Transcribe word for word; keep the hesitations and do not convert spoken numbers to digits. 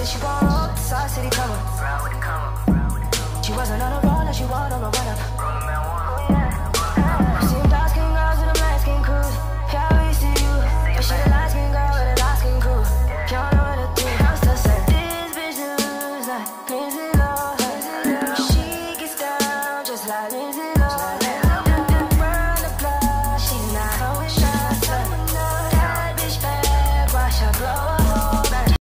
said she gon' roll with the Sauce City come up. She wasn't on a roll, now she want on a run up. See them dark skin girls with them light skin crews. Yeah, we see you, but she the light skin girl with a dark skin crew. Can't know what to do. I'm still saying this bitch lose like Lindsay Lohan. She gets down just like Lindsay Lohan.